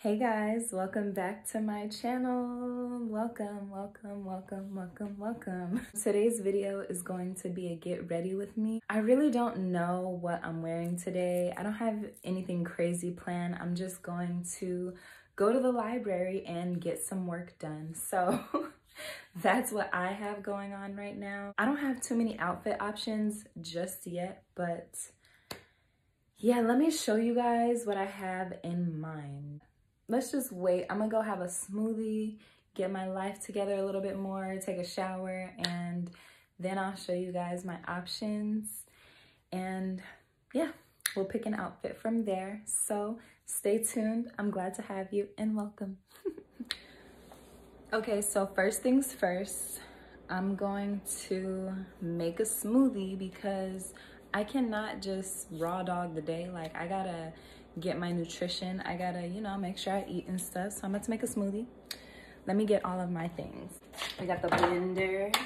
Hey guys, welcome back to my channel. Welcome. Today's video is going to be a get ready with me. I really don't know what I'm wearing today. I don't have anything crazy planned. I'm just going to go to the library and get some work done. So that's what I have going on right now. I don't have too many outfit options just yet, but yeah, let me show you guys what I have in mind. Let's just wait. I'm gonna go have a smoothie, get my life together a little bit more, take a shower, and then I'll show you guys my options. And yeah, we'll pick an outfit from there. So stay tuned. I'm glad to have you and welcome. Okay, so first things first, I'm going to make a smoothie because I cannot just raw dog the day. Like, I gotta get my nutrition. I gotta, you know, make sure I eat and stuff. So I'm about to make a smoothie. Let me get all of my things. We got the blender.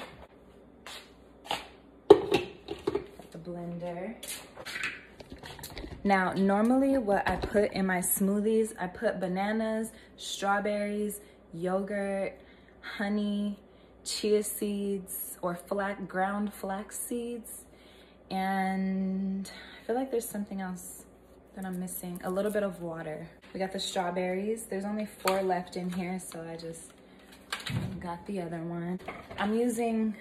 Now, normally what I put in my smoothies, I put bananas, strawberries, yogurt, honey, chia seeds, or ground flax seeds. And I feel like there's something else that I'm missing. A little bit of water. We got the strawberries. There's only 4 left in here, so I just got the other one. I'm using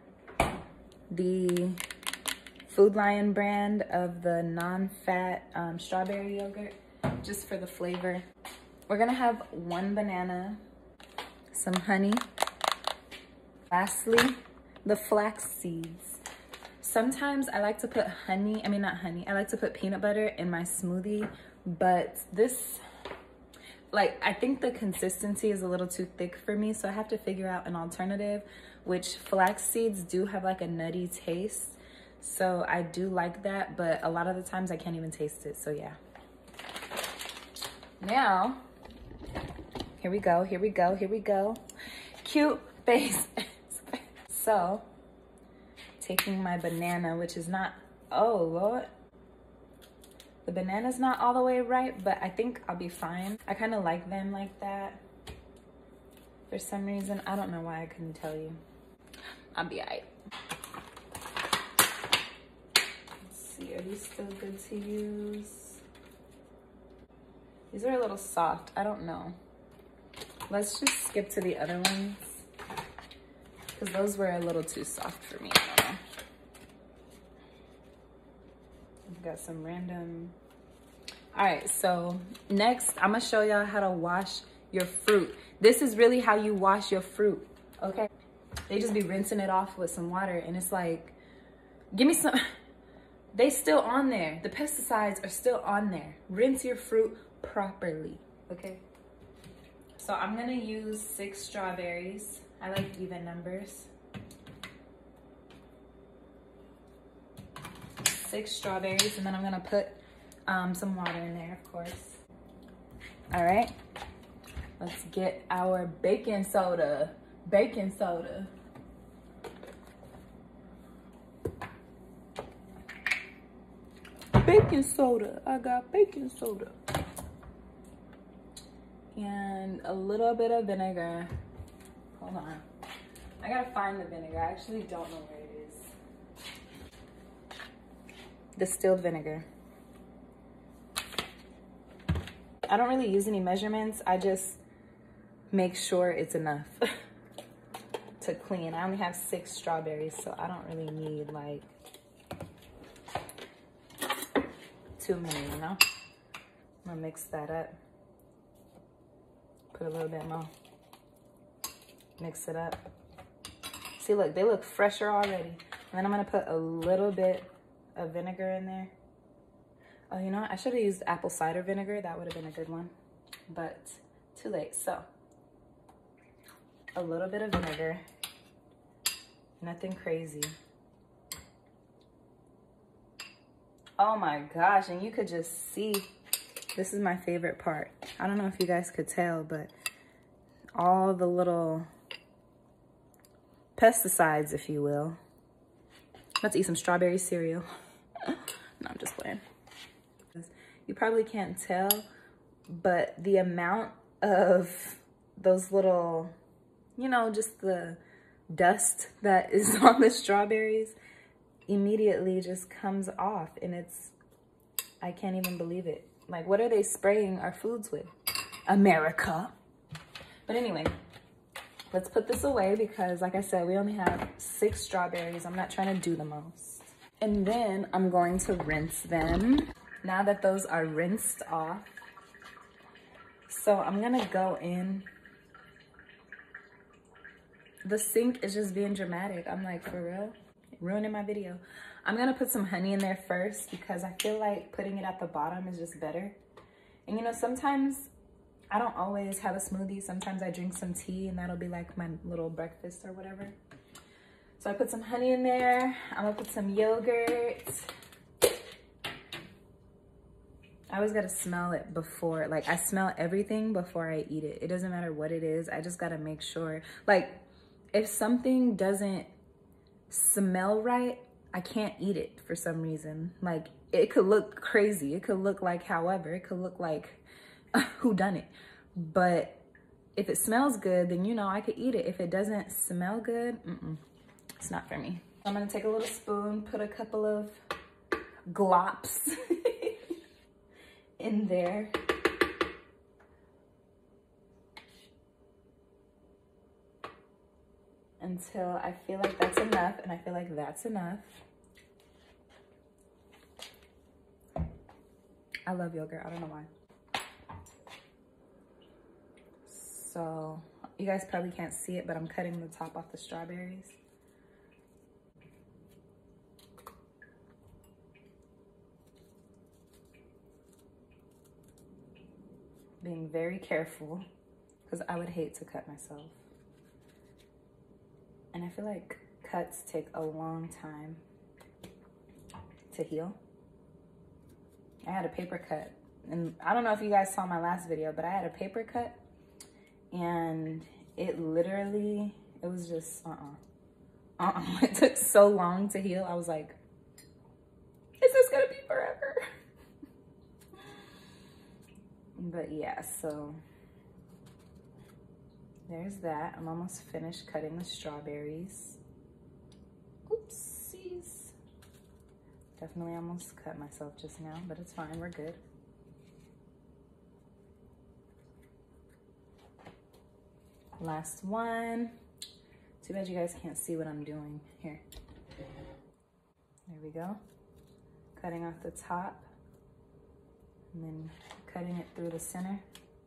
the Food Lion brand of the non-fat strawberry yogurt, just for the flavor. We're gonna have 1 banana, some honey, lastly, the flax seeds. Sometimes I like to put I like to put peanut butter in my smoothie, but this, like, I think the consistency is a little too thick for me, so I have to figure out an alternative, which flax seeds do have like a nutty taste. So I do like that, but a lot of the times I can't even taste it, so yeah. Now, here we go. Cute face. So, taking my banana, which is not, oh Lord. The banana's not all the way ripe, but I think I'll be fine. I kind of like them like that. For some reason, I don't know why, I couldn't tell you. I'll be all right. Let's see, are these still good to use? These are a little soft, I don't know. Let's just skip to the other ones, because those were a little too soft for me. I don't know. We've got some random. All right, so next I'm gonna show y'all how to wash your fruit. This is really how you wash your fruit, okay? They just be rinsing it off with some water, and it's like, give me some. They still on there. The pesticides are still on there. Rinse your fruit properly, okay? So I'm gonna use 6 strawberries. I like even numbers. 6 strawberries, and then I'm gonna put some water in there, of course. All right, let's get our baking soda. Baking soda. Baking soda, I got baking soda. And a little bit of vinegar. Hold on, I gotta find the vinegar. I actually don't know where it is. Distilled vinegar. I don't really use any measurements. I just make sure it's enough to clean. I only have 6 strawberries, so I don't really need like too many, you know? I'm gonna mix that up. Put a little bit more. Mix it up. See, look, they look fresher already. And then I'm gonna put a little bit of vinegar in there. Oh, you know what? I should have used apple cider vinegar. That would have been a good one, but too late. So, a little bit of vinegar. Nothing crazy. Oh my gosh, and you could just see, this is my favorite part. I don't know if you guys could tell, but all the little pesticides, if you will. Let's eat some strawberry cereal. No, I'm just playing. You probably can't tell, but the amount of those little, you know, just the dust that is on the strawberries immediately just comes off, and I can't even believe it. Like, what are they spraying our foods with? America. But anyway, let's put this away because, like I said, we only have 6 strawberries. I'm not trying to do the most. And then I'm going to rinse them. Now that those are rinsed off, so I'm gonna go in. The sink is just being dramatic. I'm like, for real? Ruining my video. I'm gonna put some honey in there first because I feel like putting it at the bottom is just better. And you know, sometimes I don't always have a smoothie. Sometimes I drink some tea and that'll be like my little breakfast or whatever. So I put some honey in there. I'm gonna put some yogurt. I always gotta smell it before, like I smell everything before I eat it. It doesn't matter what it is. I just gotta make sure. Like if something doesn't smell right, I can't eat it for some reason. Like it could look crazy. It could look like however, it could look like who done it. But if it smells good, then you know I could eat it. If it doesn't smell good, it's not for me. I'm gonna take a little spoon, put a couple of glops in there. Until I feel like that's enough, and I feel like that's enough. I love yogurt, I don't know why. So, you guys probably can't see it, but I'm cutting the top off the strawberries. Being very careful, because I would hate to cut myself. And I feel like cuts take a long time to heal. I had a paper cut, and I don't know if you guys saw my last video, but I had a paper cut, and it literally, it was just, It took so long to heal. I was like, is this gonna be forever? But yeah, so there's that. I'm almost finished cutting the strawberries. Oopsies. Definitely almost cut myself just now, but it's fine, we're good. Last one. Too bad you guys can't see what I'm doing here. There we go. Cutting off the top and then cutting it through the center.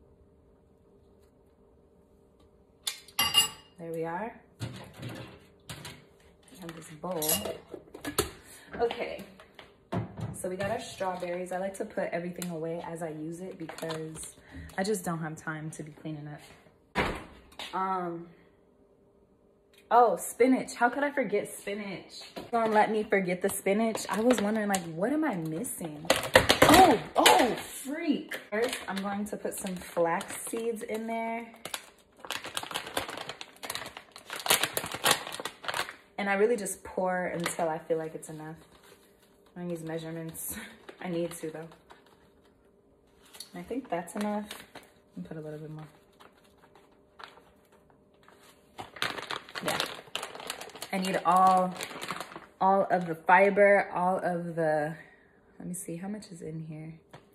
There we are. I have this bowl. Okay, so we got our strawberries. I like to put everything away as I use it because I just don't have time to be cleaning up. Oh, spinach. How could I forget spinach? Don't let me forget the spinach. I was wondering, like, what am I missing? Oh, freak. First, I'm going to put some flax seeds in there. And I really just pour until I feel like it's enough. I don't use measurements. I need to, though. And I think that's enough. I'll put a little bit more. Yeah. I need all of the fiber, all of the, let me see, how much is in here?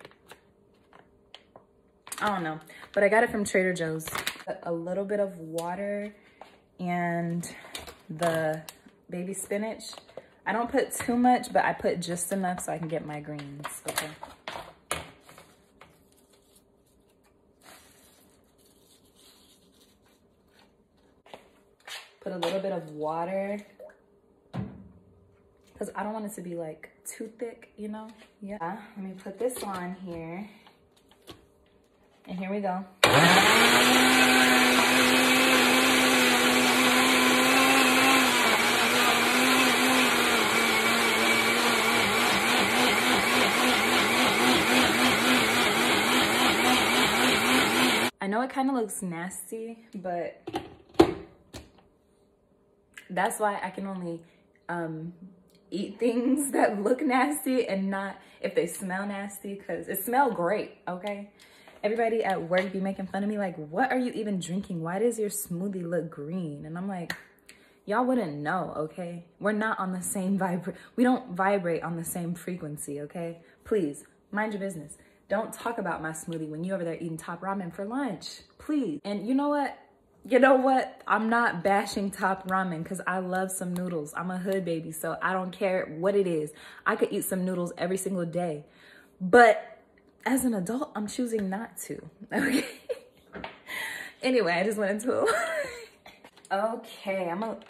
I don't know, but I got it from Trader Joe's. A little bit of water and the baby spinach. I don't put too much, but I put just enough so I can get my greens, okay? Put a little bit of water because I don't want it to be like too thick, you know? Yeah, let me put this on here. And here we go. I know it kind of looks nasty, but that's why I can only eat things that look nasty and not if they smell nasty, because it smells great, okay? Everybody at work be making fun of me like, what are you even drinking? Why does your smoothie look green? And I'm like, y'all wouldn't know, okay? We're not on the same we don't vibrate on the same frequency, okay? Please, mind your business. Don't talk about my smoothie when you're over there eating Top Ramen for lunch, please. And you know what? You know what? I'm not bashing Top Ramen because I love some noodles. I'm a hood baby, so I don't care what it is. I could eat some noodles every single day. But as an adult, I'm choosing not to, okay? Anyway, I just went into okay,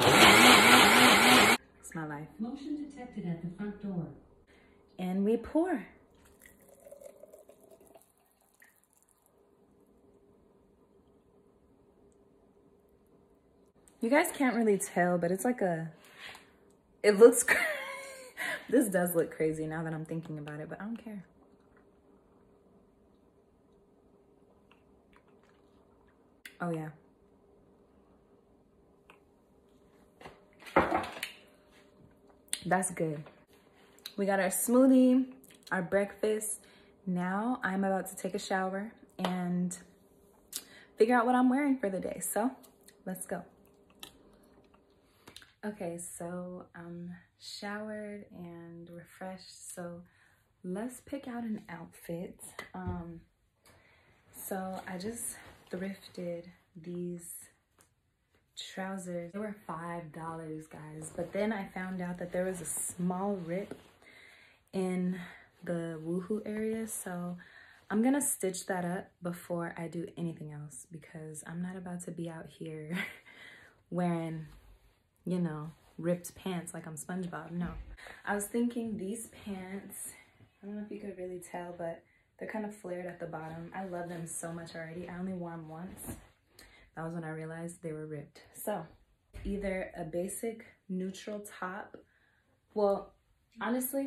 it's my life. Motion detected at the front door. And we pour. You guys can't really tell, but it's like it looks, this does look crazy now that I'm thinking about it, but I don't care. Oh yeah. That's good. We got our smoothie, our breakfast. Now I'm about to take a shower and figure out what I'm wearing for the day. So let's go. Okay, so I'm showered and refreshed. So let's pick out an outfit. So I just thrifted these trousers. They were $5, guys, but then I found out that there was a small rip in the woohoo area, so I'm gonna stitch that up before I do anything else because I'm not about to be out here wearing, you know, ripped pants like I'm SpongeBob. No, I was thinking these pants, I don't know if you could really tell, but they're kind of flared at the bottom. I love them so much already. I only wore them once. That was when I realized they were ripped. So either a basic neutral top. Well, honestly,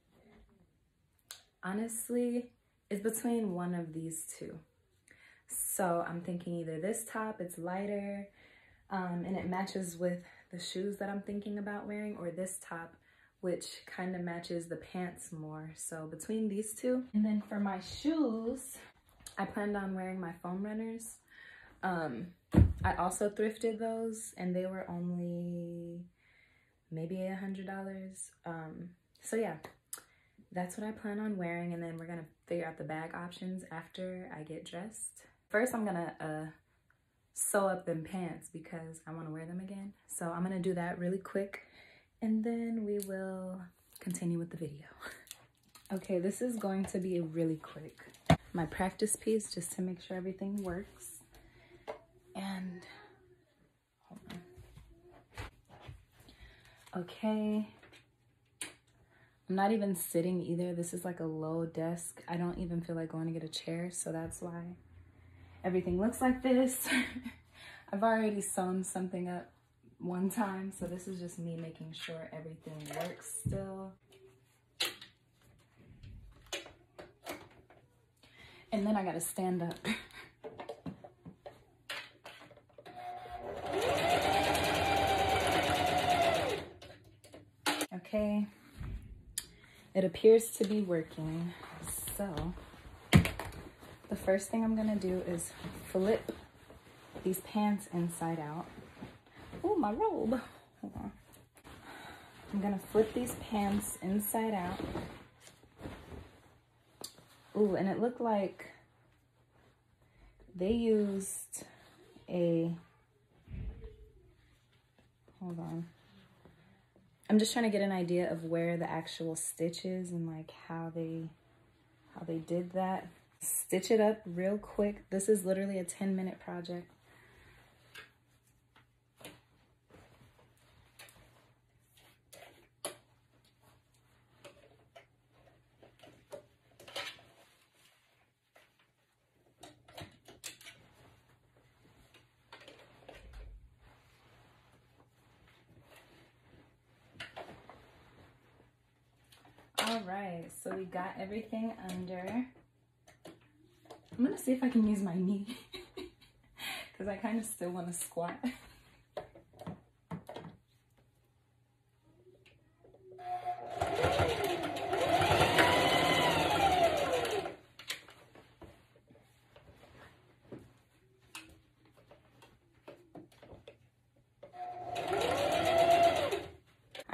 it's between one of these two. So I'm thinking either this top, it's lighter, and it matches with the shoes that I'm thinking about wearing, or this top, which kind of matches the pants more. So between these two. And then for my shoes, I planned on wearing my foam runners. I also thrifted those and they were only maybe $100. So yeah, that's what I plan on wearing, and then we're gonna figure out the bag options after I get dressed. First, I'm gonna sew up them pants because I want to wear them again. So I'm gonna do that really quick and then we will continue with the video. Okay, this is going to be really quick. My practice piece just to make sure everything works. And hold on. Okay, I'm not even sitting either. This is like a low desk. I don't even feel like going to get a chair, so that's why everything looks like this. I've already sewn something up one time, so this is just me making sure everything works still. And then I gotta stand up. Okay, it appears to be working. So the first thing I'm gonna do is flip these pants inside out. Oh, my robe. Hold on. I'm gonna flip these pants inside out. Ooh, and it looked like they used a, hold on. I'm just trying to get an idea of where the actual stitch is and like how they did that. Stitch it up real quick. This is literally a 10-minute project. All right, so we got everything under. I'm gonna see if I can use my knee because I kind of still want to squat.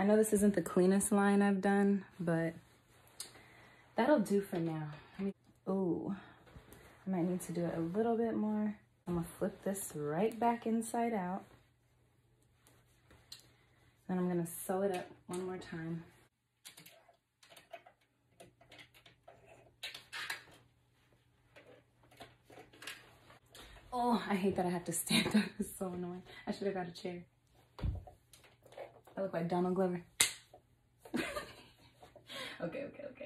know this isn't the cleanest line I've done, but that'll do for now. Oh, I might need to do it a little bit more. I'm gonna flip this right back inside out. Then I'm gonna sew it up one more time. Oh, I hate that I have to stand up. It's so annoying. I should have got a chair. I look like Donald Glover. Okay.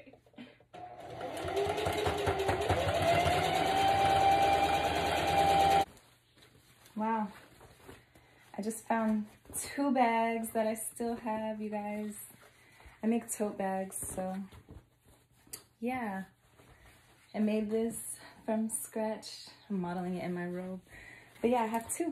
Wow. I just found 2 bags that I still have, you guys. I make tote bags, so yeah. I made this from scratch. I'm modeling it in my robe. But yeah, I have 2.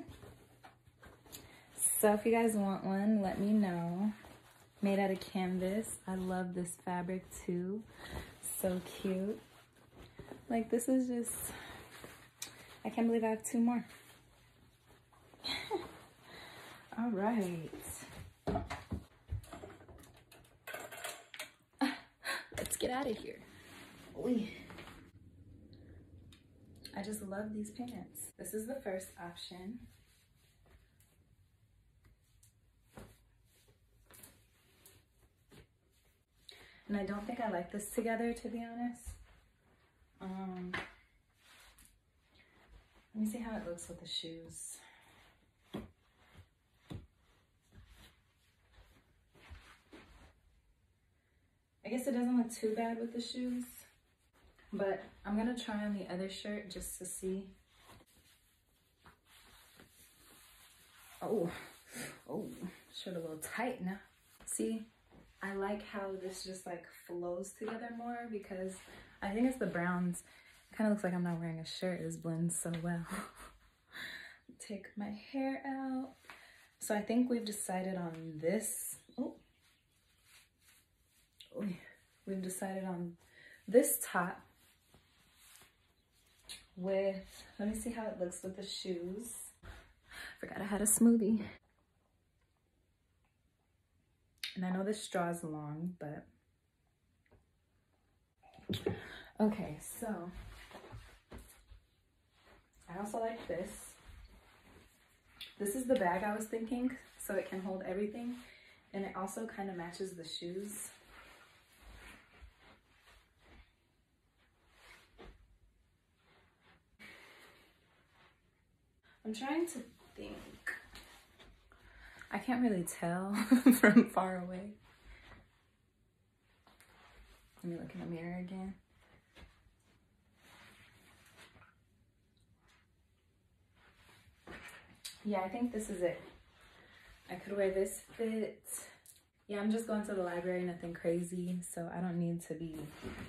So if you guys want one, let me know. Made out of canvas. I love this fabric too. So cute. Like, this is just, I can't believe I have 2 more. All right. Let's get out of here. Oy. I just love these pants. This is the first option. And I don't think I like this together, to be honest. Let me see how it looks with the shoes. I guess it doesn't look too bad with the shoes, but I'm gonna try on the other shirt just to see. Oh, shirt a little tight now. See, I like how this just like flows together more because I think it's the browns. It kind of looks like I'm not wearing a shirt. This blends so well. Take my hair out. So I think we've decided on this. We've decided on this top with, let me see how it looks with the shoes. Forgot I had a smoothie. And I know this straw is long, but okay, so I also like this. This is the bag I was thinking, so it can hold everything, and it also kind of matches the shoes. I'm trying to think. I can't really tell from far away. Let me look in the mirror again. Yeah, I think this is it. I could wear this fit. Yeah, I'm just going to the library, nothing crazy, so I don't need to be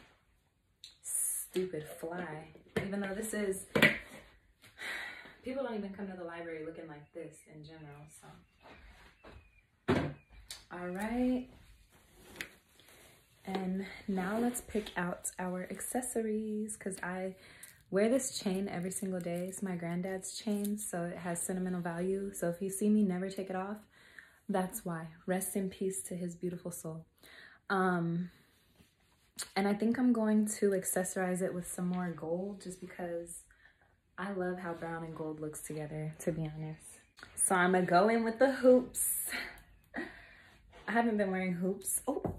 stupid fly. Even though this is, people don't even come to the library looking like this in general, so. All right. And now let's pick out our accessories, because I wear this chain every single day. It's my granddad's chain, so it has sentimental value. So if you see me never take it off, that's why. Rest in peace to his beautiful soul. And I think I'm going to accessorize it with some more gold, just because I love how brown and gold looks together, to be honest. So I'm gonna go in with the hoops. I haven't been wearing hoops.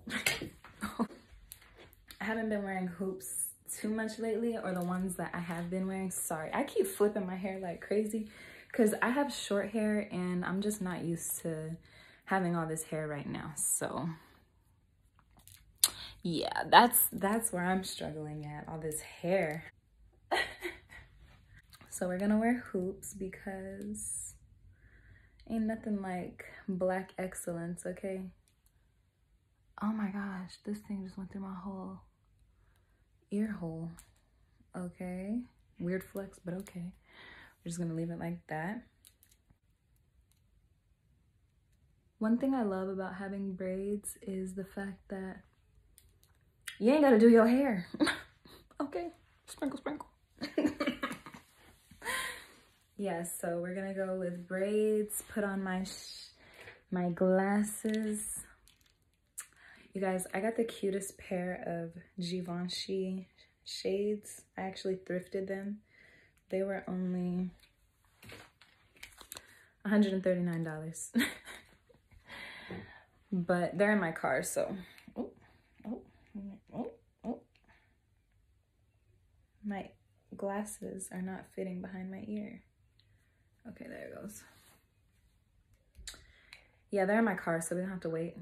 I haven't been wearing hoops too much lately, or the ones that I have been wearing. Sorry, I keep flipping my hair like crazy because I have short hair and I'm just not used to having all this hair right now. So yeah, that's where I'm struggling at, all this hair. So we're gonna wear hoops because ain't nothing like black excellence, okay? Oh my gosh, this thing just went through my whole ear hole. Okay, weird flex, but okay. We're just gonna leave it like that. One thing I love about having braids is the fact that you ain't gotta do your hair. Okay, sprinkle, sprinkle. Yeah, so we're gonna go with braids, put on my glasses. You guys, I got the cutest pair of Givenchy shades. I actually thrifted them. They were only $139. But they're in my car, so oh, oh, oh, oh. My glasses are not fitting behind my ear. Okay, there it goes. Yeah, they're in my car, so we don't have to wait.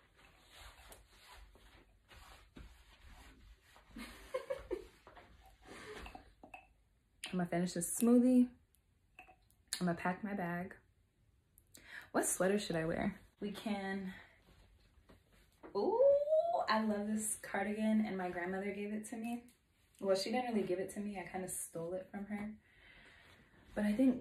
I'm gonna finish this smoothie. I'm gonna pack my bag. What sweater should I wear? We can, ooh, I love this cardigan and my grandmother gave it to me. Well, she didn't really give it to me. I kind of stole it from her. But I think,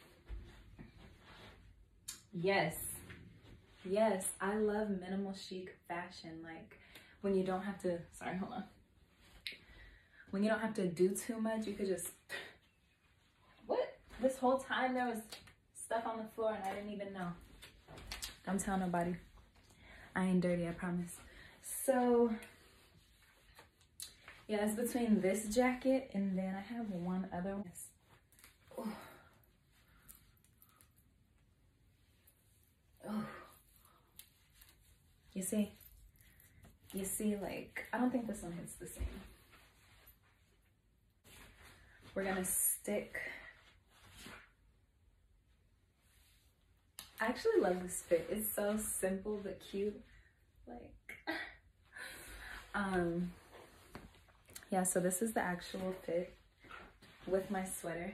yes, I love minimal chic fashion. Like when you don't have to, sorry, hold on. When you don't have to do too much, you could just, what? This whole time there was stuff on the floor and I didn't even know. Don't tell nobody. I ain't dirty, I promise. So, yeah, it's between this jacket and then I have one other one. Oh. Oh. You see, like, I don't think this one hits the same. We're gonna stick. I actually love this fit. It's so simple but cute. Like, yeah, so this is the actual fit with my sweater.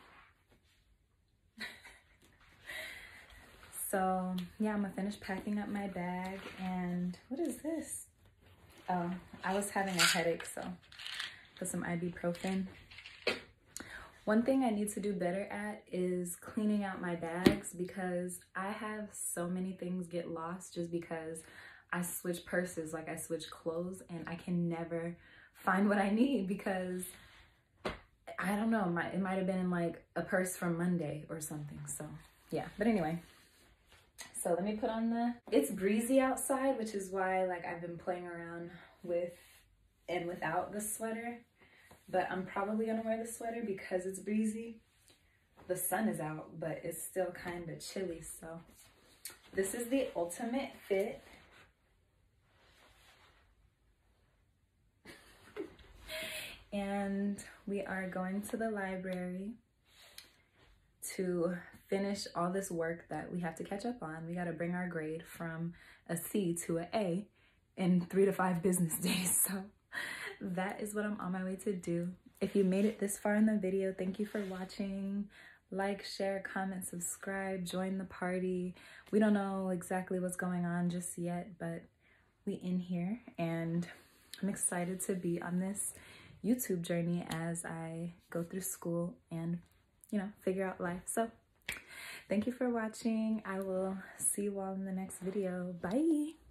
So yeah, I'm gonna finish packing up my bag. And what is this? Oh, I was having a headache, so put some ibuprofen. One thing I need to do better at is cleaning out my bags, because I have so many things get lost just because I switch purses, like I switch clothes, and I can never find what I need because I don't know, it might have been in like a purse from Monday or something. So yeah, but anyway, so let me put on it's breezy outside, which is why like I've been playing around with and without the sweater. But I'm probably gonna wear the sweater because it's breezy. The sun is out, but it's still kind of chilly. So this is the ultimate fit. And we are going to the library to finish all this work that we have to catch up on. We got to bring our grade from a C to an A in 3 to 5 business days. So that is what I'm on my way to do. If you made it this far in the video, thank you for watching. Like, share, comment, subscribe, join the party. We don't know exactly what's going on just yet, but we in here, and I'm excited to be on this YouTube journey as I go through school and, you know, figure out life. So thank you for watching. I will see you all in the next video. Bye.